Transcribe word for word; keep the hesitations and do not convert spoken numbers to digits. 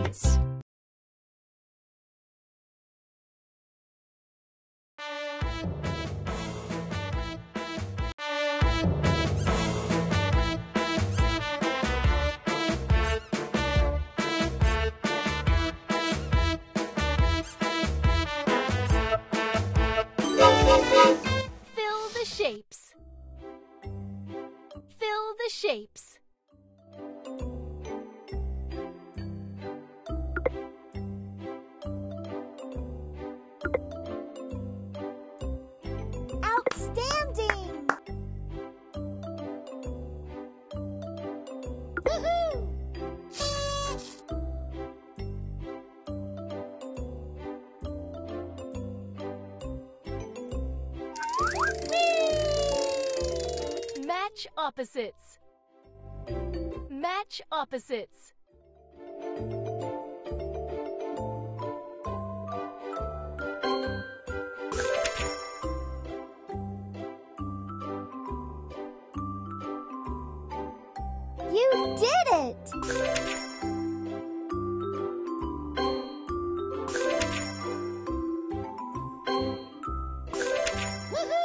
eyes. Fill the shapes. Fill the shapes. Outstanding! Woohoo! Match opposites. Match opposites. You did it! Woohoo!